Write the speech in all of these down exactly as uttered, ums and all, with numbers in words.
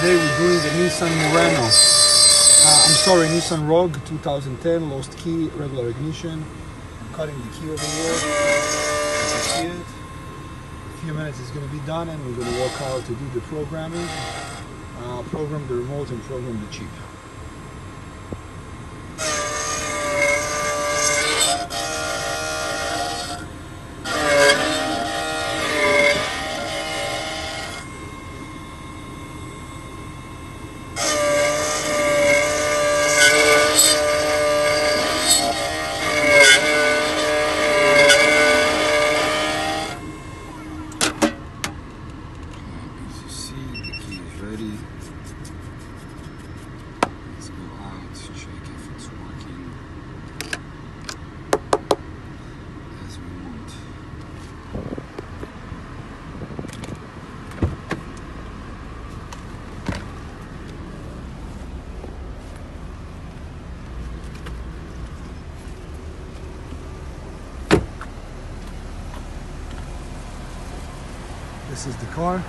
Today we're doing the Nissan Murano. Uh, I'm sorry, Nissan Rogue twenty ten, lost key, regular ignition. I'm cutting the key over here. As you see it. In a few minutes it's going to be done and we're going to work out to do the programming. Uh, program the remote and program the chip. Ready. Let's go out, check if it's working as we want. This is the car.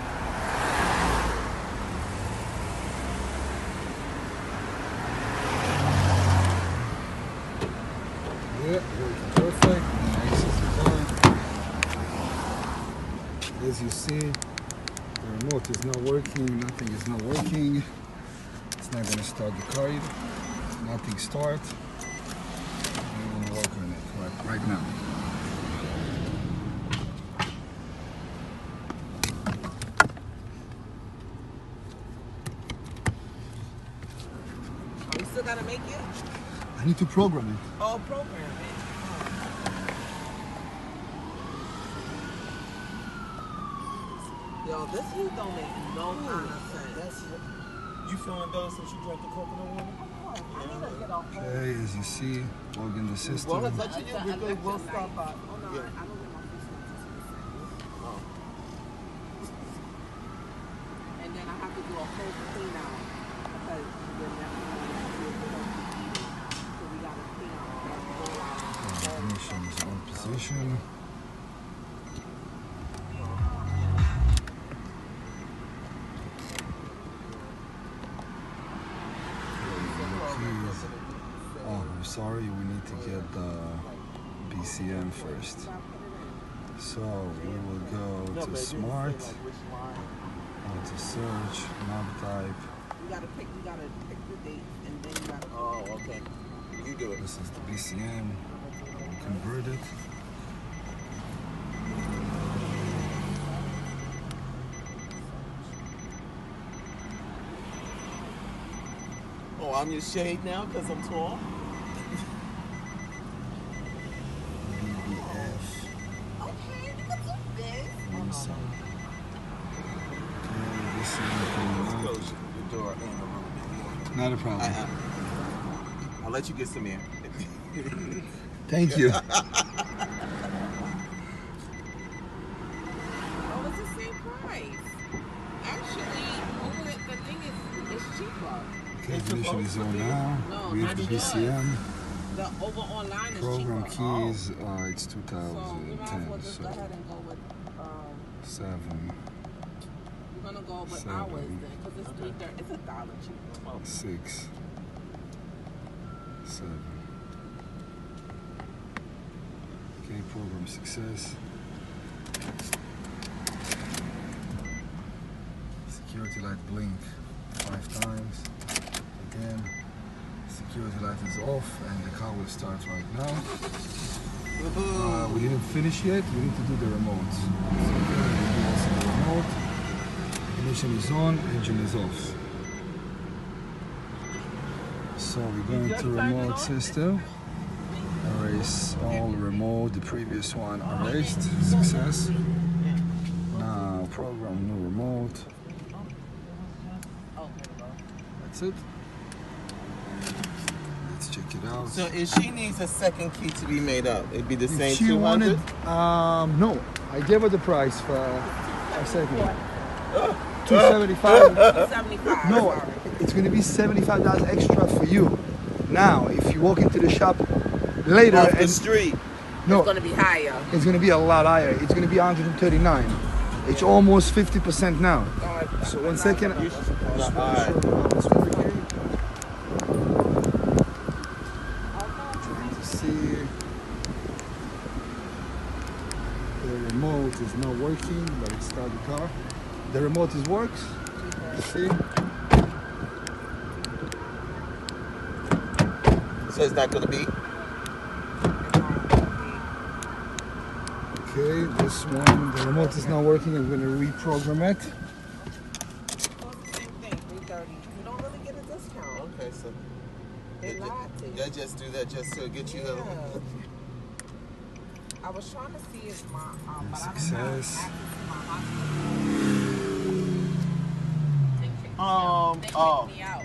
Yeah, working perfect. As you see, the remote is not working, nothing is not working. It's not going to start the car either. Nothing starts. I'm going to work on it right, right now. Oh, you still got to make it? I need to program it. Oh, program it. Yo, this heat don't make no kind of sense. That's, you feeling better since you drank the coconut water? oh, I need to get off. Okay, as you see, plug in the system. Well, it's touching you, we could, we'll stop by. Oh, no, Yeah. I don't get my fish Oh. And then I have to do a whole clean out because then that's when I have to do it. So we got to clean out that whole out. Ignition is on position. Oh, I'm sorry, we need to get the B C M first. So we will go to Smart, go to Search, Knob Type. You gotta pick, you gotta pick the date and then you gotta. Oh, okay. You do it. This is the B C M. Convert it. Oh, I'm your shade now because I'm tall? B B F. Okay, you can do this. Nissan. Okay, this is Close your door in a little bit. not a problem. I, I, I'll let you get some air. Thank you. Oh, it's the same price. Actually, over the, the thing is, it's cheaper. Okay, ignition is on now. No, We have the not B C M. The over online is Program cheaper. keys, uh, it's So we might as well twenty ten, just so go ahead and go with, um, seven, we're gonna go with Seven. ours then, because it's three thirty. It's a dollar cheaper. six, seven. Okay, program success. Security light blink five times. Again, security light is off and the car will start right now. Uh, we didn't finish yet, we need to do the remotes. So okay, we do also the remote. Ignition is on, engine is off. So we're going to remote system. Erase all remote, the previous one erased, success. Now program new remote. That's it. Let's check it out. So if she needs a second key to be made up, it'd be the If same she two hundred? wanted, um, no, I gave her the price for a second. two seventy-five. seventy-five. No, it's going to be seventy-five dollars extra for you. Now, if you walk into the shop later Off the and street. no, It's gonna be higher. it's going to be a lot higher. It's going to be one hundred thirty-nine. It's almost fifty percent now. So one second. Just All want right. to show you how it's working. Trying to see. The remote is not working, but it started the car. The remote is works. See? So it's not gonna be. Okay, this one, the remote is not working. I'm going to reprogram it. Well, it's the same thing, three thirty. You don't really get a discount. Okay, so They lied to you. they just do that just to get you the. Yeah. I was trying to see if my, um, but I don't have Success. access to my hospital. They kicked me Um, out. They kicked oh. me out.